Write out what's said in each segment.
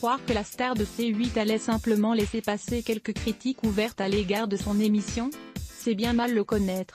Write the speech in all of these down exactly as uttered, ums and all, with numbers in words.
croire que la star de C huit allait simplement laisser passer quelques critiques ouvertes à l'égard de son émission? C'est bien mal le connaître.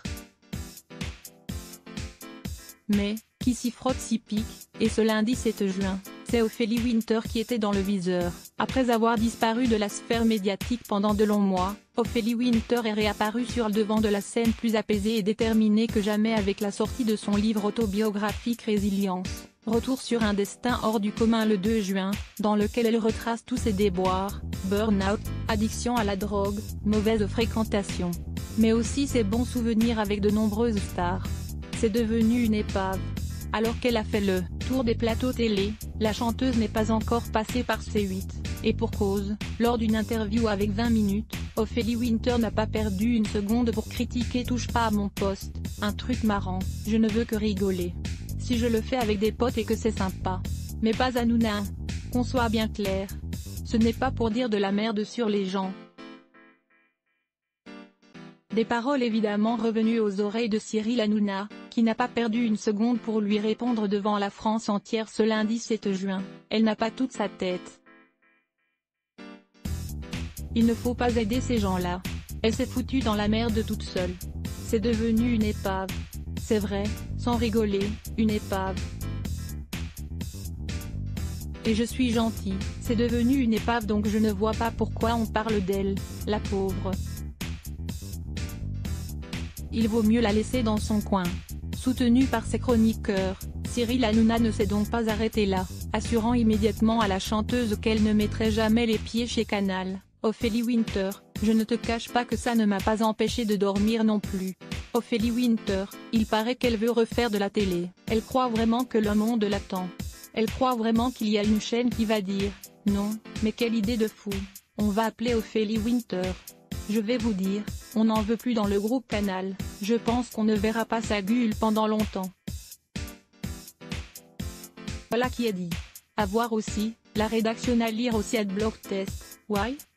Mais, qui s'y frotte s'y pique, et ce lundi sept juin, c'est Ophélie Winter qui était dans le viseur. Après avoir disparu de la sphère médiatique pendant de longs mois, Ophélie Winter est réapparue sur le devant de la scène plus apaisée et déterminée que jamais avec la sortie de son livre autobiographique Résilience, Retour sur un destin hors du commun le deux juin, dans lequel elle retrace tous ses déboires, burn-out, addiction à la drogue, mauvaise fréquentation. Mais aussi ses bons souvenirs avec de nombreuses stars. C'est devenu une épave. Alors qu'elle a fait le tour des plateaux télé, la chanteuse n'est pas encore passée par C huit, et pour cause, lors d'une interview avec vingt minutes, Ophélie Winter n'a pas perdu une seconde pour critiquer Touche pas à mon poste, un truc marrant, je ne veux que rigoler. Si je le fais avec des potes et que c'est sympa. Mais pas Hanouna. Qu'on soit bien clair. Ce n'est pas pour dire de la merde sur les gens. Des paroles évidemment revenues aux oreilles de Cyril Hanouna, qui n'a pas perdu une seconde pour lui répondre devant la France entière ce lundi sept juin, elle n'a pas toute sa tête. Il ne faut pas aider ces gens-là. Elle s'est foutue dans la merde toute seule. C'est devenu une épave. C'est vrai, sans rigoler, une épave. Et je suis gentil, c'est devenu une épave donc je ne vois pas pourquoi on parle d'elle, la pauvre. Il vaut mieux la laisser dans son coin. Soutenu par ses chroniqueurs, Cyril Hanouna ne s'est donc pas arrêté là, assurant immédiatement à la chanteuse qu'elle ne mettrait jamais les pieds chez Canal. Ophélie Winter, je ne te cache pas que ça ne m'a pas empêché de dormir non plus. Ophélie Winter, il paraît qu'elle veut refaire de la télé. Elle croit vraiment que le monde l'attend. Elle croit vraiment qu'il y a une chaîne qui va dire « Non, mais quelle idée de fou, on va appeler Ophélie Winter ». Je vais vous dire, on n'en veut plus dans le groupe Canal, je pense qu'on ne verra pas sa gueule pendant longtemps. Voilà qui est dit. À voir aussi, la rédaction à lire aussi à Blog Test, why?